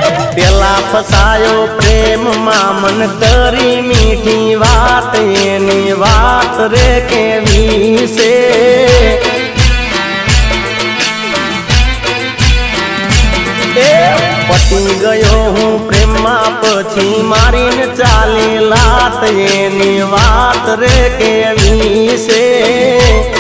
पेला फसायो प्रेम मामन करी मीठी बात एनी बात रे केवी से पटी गयो हूँ प्रेमा पछी मारीन चाली लात एनी बात रे केवी से